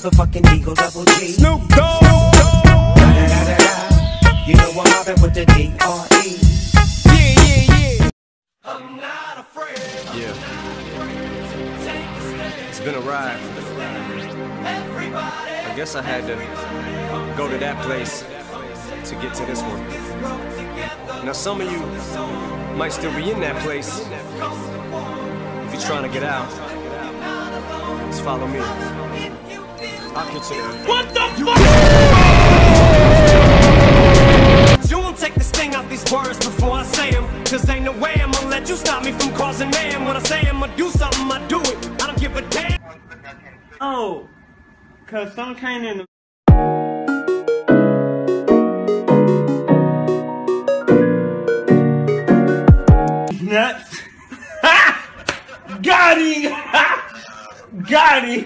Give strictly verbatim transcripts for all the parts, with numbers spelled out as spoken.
motherfucking Eagle Double G. Snoop Dogg. Da, da, da, da. You know I'm mobbing with the D R E. Yeah, yeah, yeah. I'm not afraid. Yeah. It's been a ride. I guess I had to go to that place to get to this one. Now some of you might still be in that place. If you're trying to get out, just follow me. I'll get you there. What the fuck? You won't take the sting out these words before I say them. Cause ain't no way I'm gonna let you stop me from causing mayhem. When I say I'm gonna do something, I do it. I don't give a damn. Oh, cause some came in the nuts. Got him! Got him!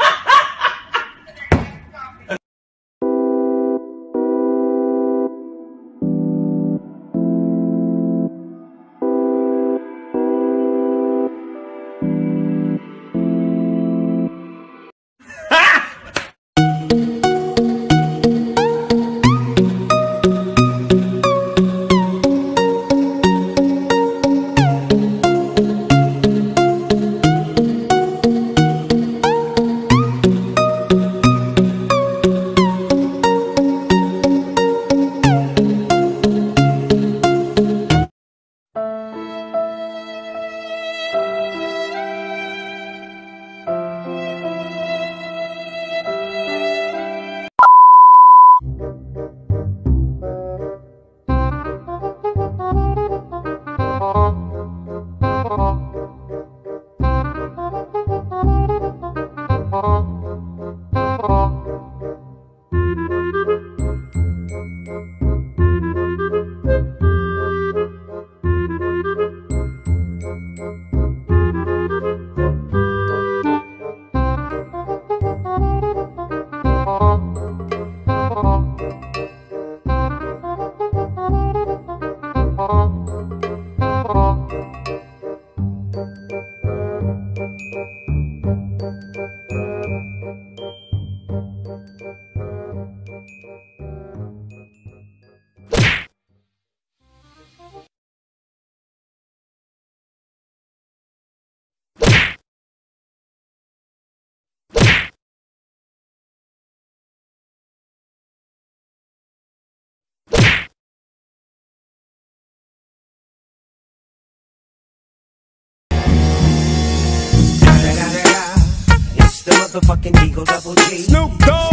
The motherfucking Eagle Double G. Snoop Dogg.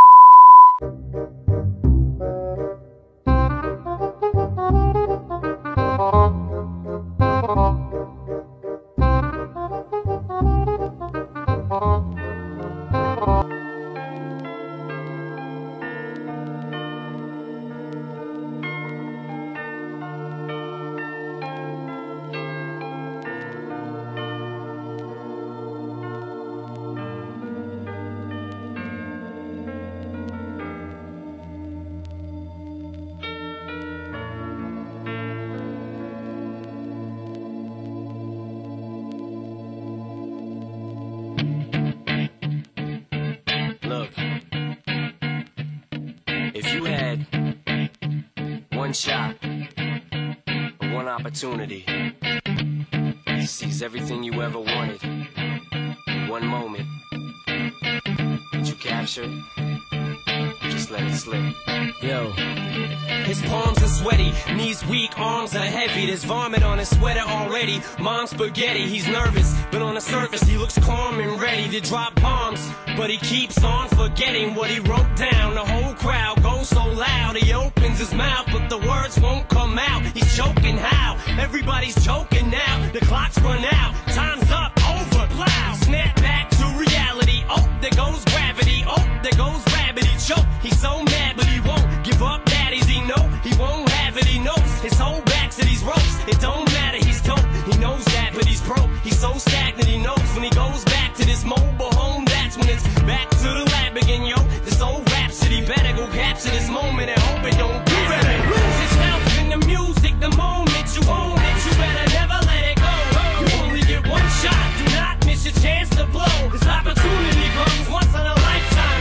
Look, if you had one shot, or one opportunity to seize everything you ever wanted in one moment, did you capture it? Or just let it slip? Yo. His palms are sweaty, knees weak, arms are heavy. There's vomit on his sweater already. Mom's spaghetti, he's nervous, but on the surface he looks calm and ready to drop bombs. But he keeps on forgetting what he wrote down. The whole crowd goes so loud, he opens his mouth, but the words won't come out. He's choking how? Everybody's choking now. The clock's run out, time's up, over, plow. Snap back to reality, oh, there goes gravity. Oh, there goes rabbit, he choke. He's so mad, but he won't give up. Daddies, he know he won't have it. He knows his whole back to these ropes. It don't matter, he's dope. He knows that, but he's broke. He's so stagnant, he knows when he goes back to this mobile home. That's when it's back to the lab again, yo. This old rhapsody better go capture this moment and hope it don't do better. Lose yourself in the music the moment you own it. You better never let it go. You only get one shot. Do not miss your chance to blow. This opportunity comes once in a lifetime.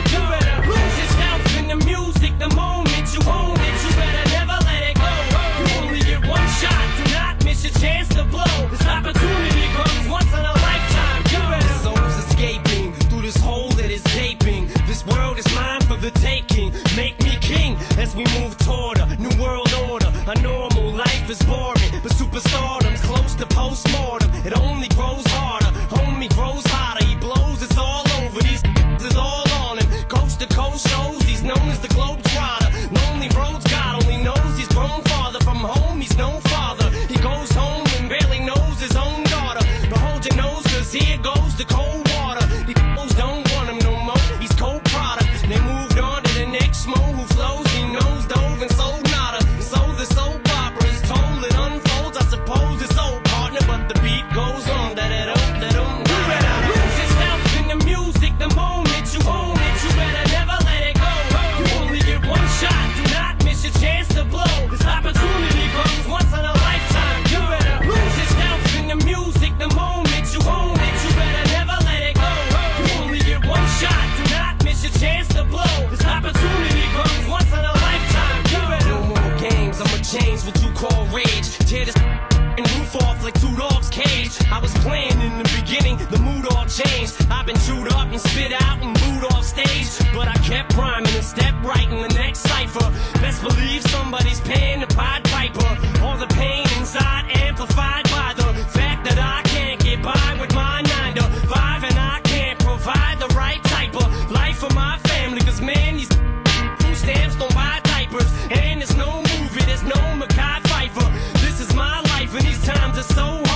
This world is mine for the taking. Make me king as we move toward a new world order. A normal life is boring, but superstardom's close to postmortem. It only grows harder, homie grows hotter. He blows, it's all over. These is all on him. Coast to coast shows, he's known as the Globetrotter. Lonely roads, God only knows he's grown farther from home. He's no father. He goes home and barely knows his own daughter. But hold your nose, cause here goes the cold water. These fools don't want him no more. He's cold product. They moved on to the next mo who flows. He knows dove and sold nada. So the soap opera is told, it unfolds. I suppose it's old partner, but the beat goes on. Da da da da da. You better lose yourself in the music the moment you own it. You better never let it go. You only get one shot. Do not miss your chance to blow. This opportunity comes once in a lifetime. You better lose yourself in the music the moment you own it. You better never let it go. You only get one shot. Do not miss your chance to blow. This opportunity comes once in a lifetime. You better no more games. I'ma change what you call rage. Tear this and roof off like two dogs' cage. I was playing in the beginning, the mood all changed. I've been chewed up and spit out and booed off stage, but I kept rhyming and stepped right in the next cipher. Best believe somebody's paying the Pied Piper. All the pain inside amplified by the fact that I can't get by with my nine to five, and I can't provide the right type of life for my family. Cause man, these food stamps don't buy diapers, and there's no movie, there's no Mackay Pfeiffer. This is my life and these times are so hard.